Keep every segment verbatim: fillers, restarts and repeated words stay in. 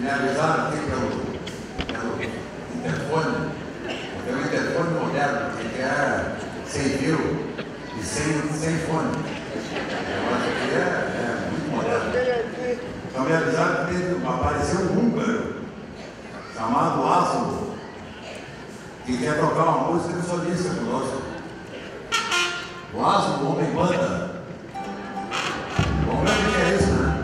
me avisaram aqui pelo, pelo interfone, tem um interfone moderno que é sem fio e sem, sem fone. Eu acho que é, é muito moderno. Então me avisaram que teve, apareceu um húngaro chamado Laszlo, que quer tocar uma música de solista conosco. O Laszlo, o homem banda. Vamos ver o que é isso, né?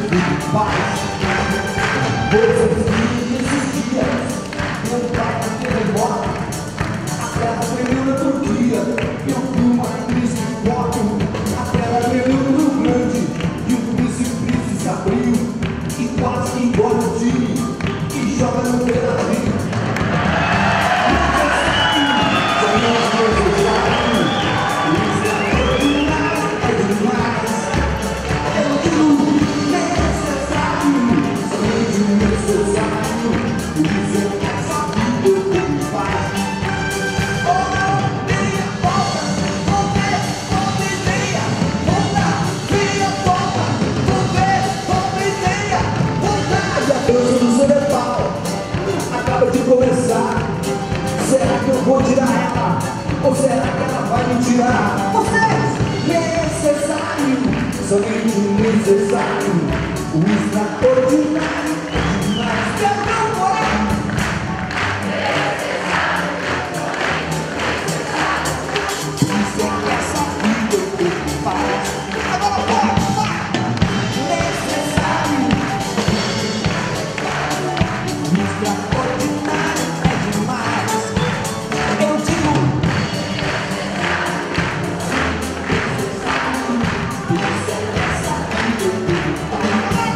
Todos os dias, eu tava joga no pedacinho. Será que eu vou tirar ela? Ou será que ela vai me tirar? Vocês, necessário, somente necessário, o extraordinário demais que eu não vou. Isso é que essa vida eu tenho que fazer. Agora vai, vai! Necessário, o extraordinário é demais. Eu digo isso é que essa vida eu tenho que fazer.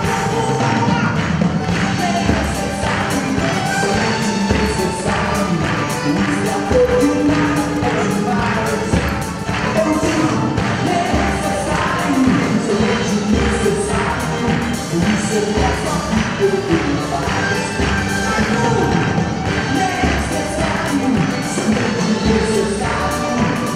Somente necessário, o extraordinário é demais. Eu digo necessário, somente necessário, isso é que essa vida eu tenho que fazer. Necessário, somente necessário,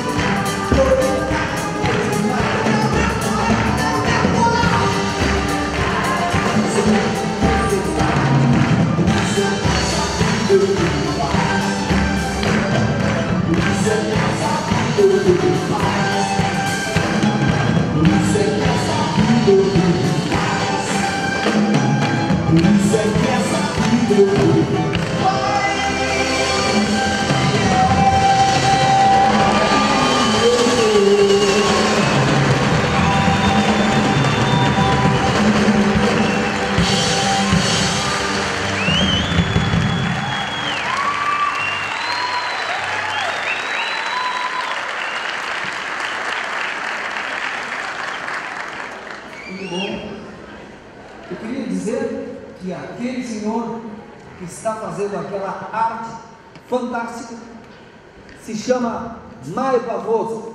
muito bom. Eu queria dizer que aquele senhor que está fazendo aquela arte fantástica se chama Mário Pavoso.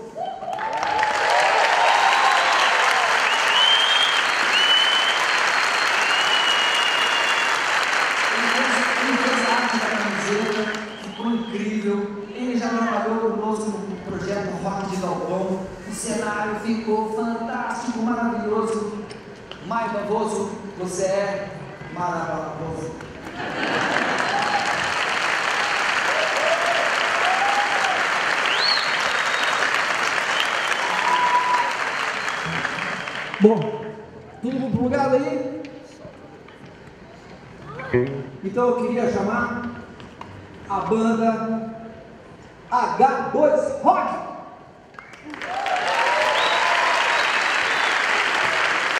Ele fez a arte da camiseta, ficou incrível. Ele já trabalhou conosco no projeto Rock de Galpão. O cenário ficou fantástico, maravilhoso. Mário Pavoso, você é maravilhoso. Bom, tudo plugado aí? Então eu queria chamar a banda H dois Rock.